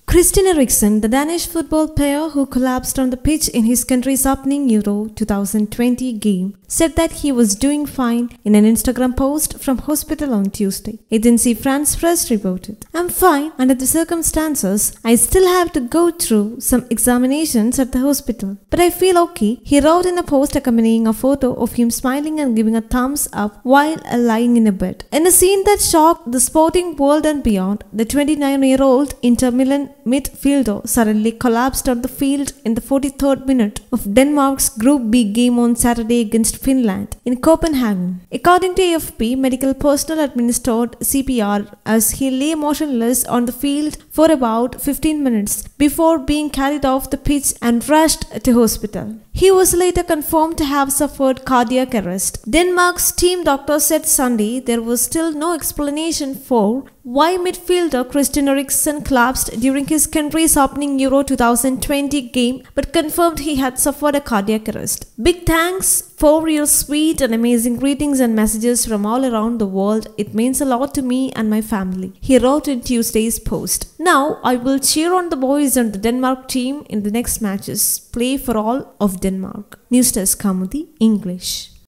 Christian Eriksen, the Danish football player who collapsed on the pitch in his country's opening Euro 2020 game, said that he was doing fine in an Instagram post from hospital on Tuesday. Agency France Press reported, "I'm fine under the circumstances. I still have to go through some examinations at the hospital, but I feel okay," he wrote in a post accompanying a photo of him smiling and giving a thumbs up while lying in a bed. In a scene that shocked the sporting world and beyond, the 29-year-old Inter Milan midfielder suddenly collapsed on the field in the 43rd minute of Denmark's Group B game on Saturday against Finland in Copenhagen. According to AFP, medical personnel administered CPR as he lay motionless on the field for about 15 minutes before being carried off the pitch and rushed to hospital. He was later confirmed to have suffered cardiac arrest. Denmark's team doctor said Sunday there was still no explanation for why midfielder Christian Eriksen collapsed during his country's opening Euro 2020 game, but confirmed he had suffered a cardiac arrest. "Big thanks for your sweet and amazing greetings and messages from all around the world. It means a lot to me and my family," he wrote in Tuesday's post. "Now I will cheer on the boys and the Denmark team in the next matches. Play for all of Denmark." News Desk Kamuthi, English.